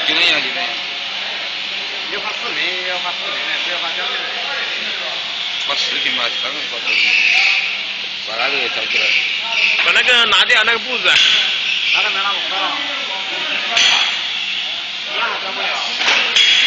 就那样，就那样。 要发视频，要发视频的，不要发照片的。 发视频嘛，当然发视频。把那个照起来。 把那个拿掉，那个布子。 拿到没拿？拿到了。那还照不了。